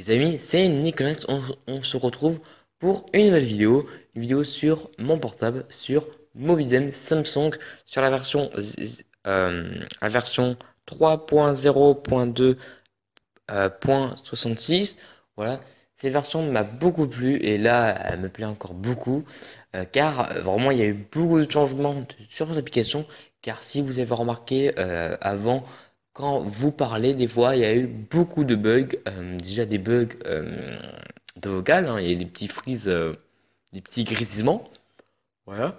Les amis, c'est Nicolas, on se retrouve pour une vidéo sur mon portable, sur Mobizen Samsung, sur la version 3.0.2.66. Voilà, cette version m'a beaucoup plu et là, elle me plaît encore beaucoup car vraiment, il y a eu beaucoup de changements sur cette application. Car si vous avez remarqué avant, quand vous parlez, des fois, il y a eu beaucoup de bugs. Déjà des bugs de vocal, hein, il y a des petits freeze, des petits grésillements. Voilà.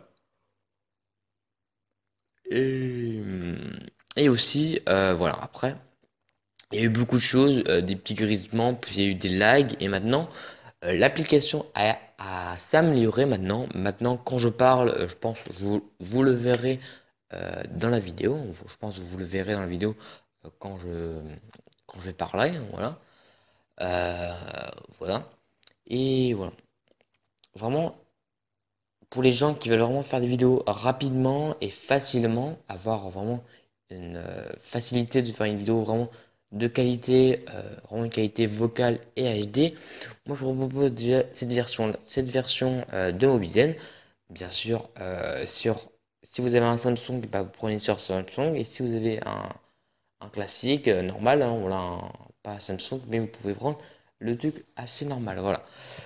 Et, et aussi, voilà, après, il y a eu beaucoup de choses, des petits grésillements, puis il y a eu des lags, et maintenant, l'application a s'amélioré maintenant. Maintenant, quand je parle, je pense que vous le verrez dans la vidéo. Je pense que vous le verrez dans la vidéo quand quand je vais parler. Voilà. Euh, voilà. Et voilà. Vraiment, pour les gens qui veulent vraiment faire des vidéos rapidement et facilement, avoir vraiment une facilité de faire une vidéo vraiment de qualité, vraiment une qualité vocale et HD, moi je vous propose déjà cette version de Mobizen. Bien sûr, si vous avez un Samsung, bah, vous prenez sur Samsung, et si vous avez un classique normal, hein, voilà, pas Samsung, mais vous pouvez prendre le truc assez normal. Voilà.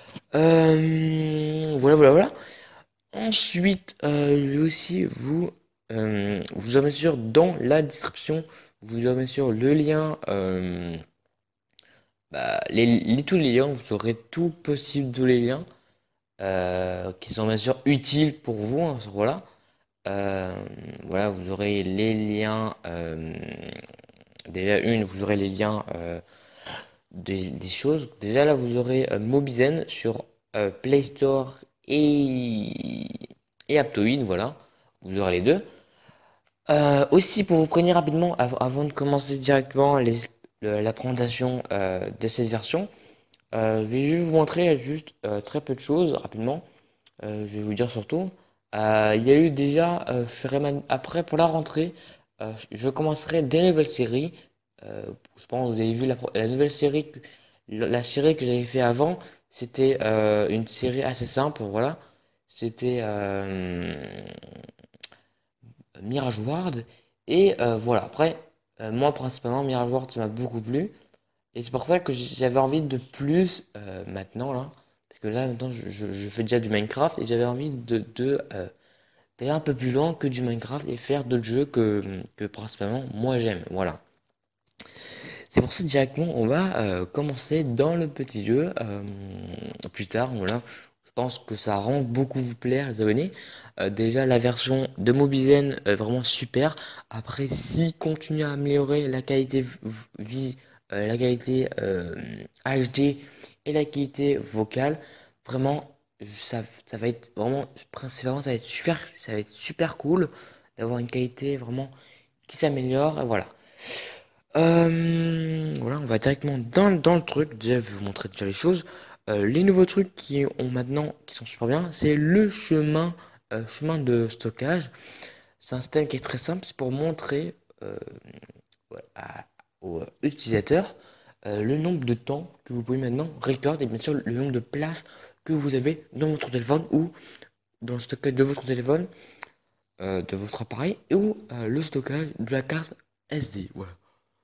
Voilà. Ensuite, je vais aussi vous aurez bien sûr dans la description, vous aurez bien sûr le lien, tous les liens, vous aurez tout possible, tous les liens qui sont bien sûr utiles pour vous, hein, voilà. Euh, voilà, vous aurez les liens, déjà vous aurez les liens des choses. Déjà là, vous aurez Mobizen sur Play Store et Aptoide, voilà. Vous aurez les deux. Aussi, pour vous prévenir rapidement, avant de commencer directement la présentation de cette version, je vais juste vous montrer juste très peu de choses rapidement. Je vais vous dire surtout, il y a eu déjà, après pour la rentrée, je commencerai des nouvelles séries. Je pense que vous avez vu la nouvelle série, la série que j'avais fait avant, c'était une série assez simple, voilà. C'était Mirage Ward. Et voilà, après, moi principalement, Mirage Ward, ça m'a beaucoup plu. Et c'est pour ça que j'avais envie de plus maintenant, là. Parce que là, maintenant, je fais déjà du Minecraft et j'avais envie d'aller un peu plus loin que du Minecraft et faire d'autres jeux que principalement moi j'aime. Voilà. C'est pour ça directement on va commencer dans le petit jeu plus tard. Voilà. Je pense que ça va vraiment beaucoup vous plaire les abonnés. Déjà la version de Mobizen vraiment super. Après si continue à améliorer la qualité vie, la qualité HD et la qualité vocale, vraiment ça va être vraiment principalement ça va être super cool d'avoir une qualité vraiment qui s'améliore et voilà. Voilà, on va directement dans le truc. Déjà, je vais vous montrer déjà les choses. Les nouveaux trucs qui sont super bien, c'est le chemin de stockage. C'est un système qui est très simple. C'est pour montrer ouais, aux utilisateurs le nombre de temps que vous pouvez maintenant record et bien sûr le nombre de places que vous avez dans votre téléphone ou dans le stockage de votre téléphone, de votre appareil ou le stockage de la carte SD. Voilà.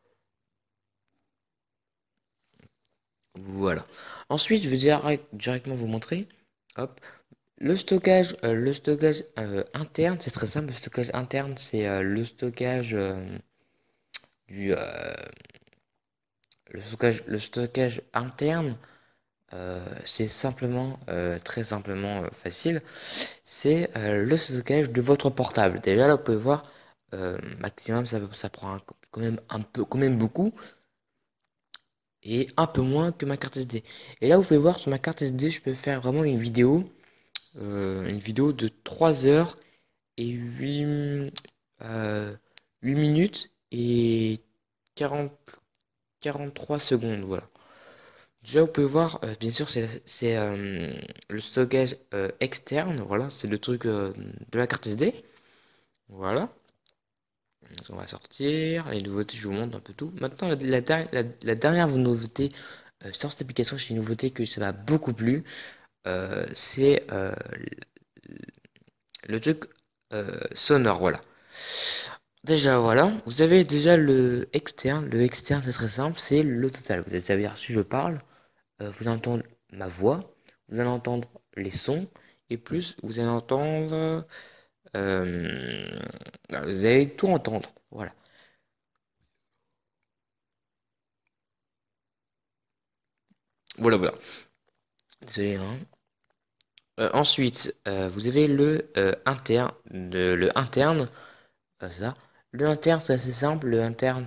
Voilà. Ensuite, je vais directement vous montrer. Hop. Le stockage interne, c'est très simple. Le stockage interne, c'est le stockage du le stockage interne. C'est simplement, très simplement facile. C'est le stockage de votre portable. Déjà là, vous pouvez voir, maximum, ça prend quand même quand même beaucoup. Et un peu moins que ma carte SD. Et là, vous pouvez voir sur ma carte SD, je peux faire vraiment une vidéo de 3 heures et 8 minutes et 40 43 secondes. Voilà. Déjà, vous pouvez voir, bien sûr, le stockage externe. Voilà, c'est le truc de la carte SD. Voilà. Donc, on va sortir. Les nouveautés, je vous montre un peu tout. Maintenant, la dernière nouveauté sur cette application, c'est une nouveauté que ça m'a beaucoup plu. C'est le truc sonore, voilà. Déjà, voilà, vous avez déjà le externe. Le externe, c'est très simple, c'est le total. Vous allez savoir si je parle, vous allez entendre ma voix, vous allez entendre les sons, et plus, vous allez entendre... vous allez tout entendre, voilà. Voilà, voilà. Désolé, hein. Ensuite, vous avez le interne. Le interne, c'est ça. Le interne, c'est assez simple. Le interne,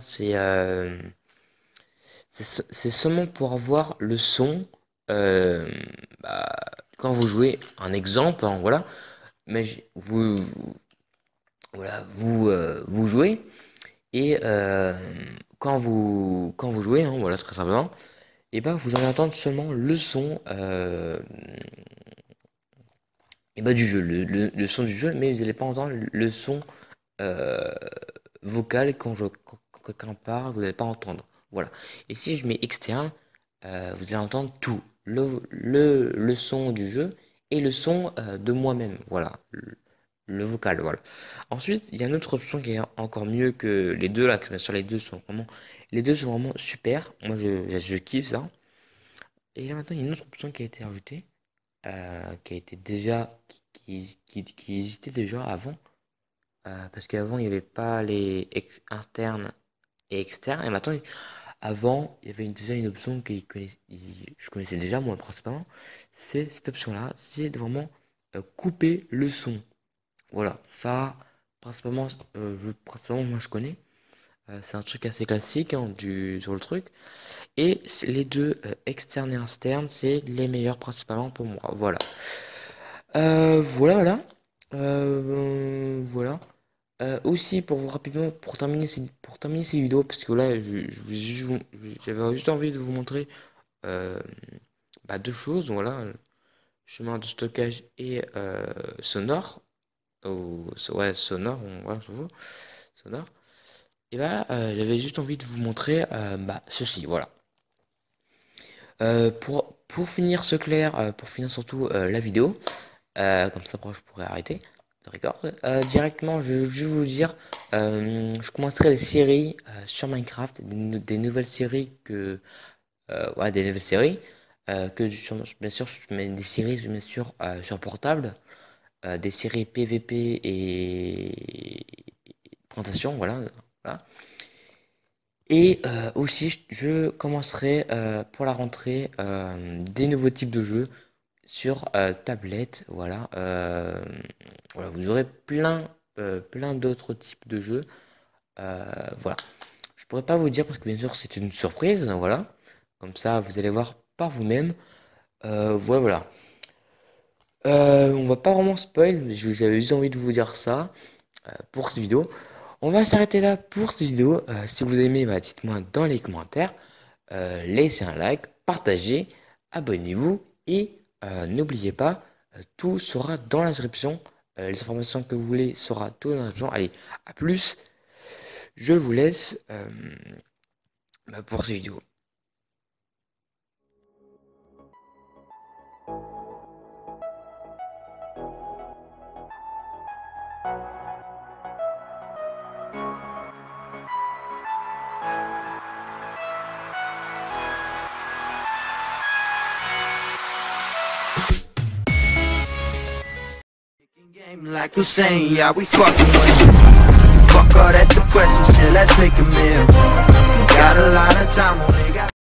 c'est seulement pour avoir le son euh, bah, quand vous jouez. Un exemple, hein, voilà. Mais voilà, vous jouez et quand vous jouez, hein, voilà, très simplement, et ben vous allez entendre seulement le son du jeu, le son du jeu, mais vous n'allez pas entendre le son euh, vocal quand quelqu'un parle, vous n'allez pas entendre. Voilà. Et si je mets externe, vous allez entendre tout. Le son du jeu et le son de moi-même. Voilà. Le vocal, voilà. Ensuite, il y a une autre option qui est encore mieux que les deux là, que bien sûr les deux sont vraiment super. Moi, je kiffe ça. Et là maintenant, il y a une autre option qui a été ajoutée, qui a été déjà, qui existait déjà avant, parce qu'avant il n'y avait pas les internes et externes, et maintenant, avant, il y avait déjà une option je connaissais déjà moi principalement, c'est cette option-là, c'est de vraiment couper le son. Voilà, ça, principalement moi je connais. C'est un truc assez classique hein, sur le truc. Et les deux, externes et internes, c'est les meilleurs principalement pour moi. Voilà. Voilà. Voilà. Aussi, pour vous rapidement, pour terminer ces vidéos, parce que là, j'avais juste envie de vous montrer deux choses. Voilà, chemin de stockage et sonore. Ouais, sonore, voilà, sonore. Et j'avais juste envie de vous montrer ceci. Voilà. Pour finir ce clair, pour finir surtout la vidéo, comme ça après je pourrais arrêter de record. Directement, je vais vous dire, je commencerai des séries sur Minecraft, des nouvelles séries des nouvelles séries bien sûr, mais des séries bien sûr sur portable, des séries PVP et présentation, voilà, voilà. Et aussi, je commencerai pour la rentrée des nouveaux types de jeux sur tablette. Voilà, voilà, vous aurez plein d'autres types de jeux. Voilà, je pourrais pas vous dire parce que bien sûr c'est une surprise. Voilà, comme ça vous allez voir par vous-même. Voilà, voilà. On va pas vraiment spoil. J'avais juste envie de vous dire ça pour cette vidéo. On va s'arrêter là pour cette vidéo. Si vous aimez, dites-moi dans les commentaires. Laissez un like, partagez, abonnez-vous et n'oubliez pas, tout sera dans la description. Les informations que vous voulez sera tout dans la description. Allez, à plus. Je vous laisse pour cette vidéo. Game like you're saying, yeah, we fucking with Fuck all that depression shit, let's make a meal. Got a lot of time, only got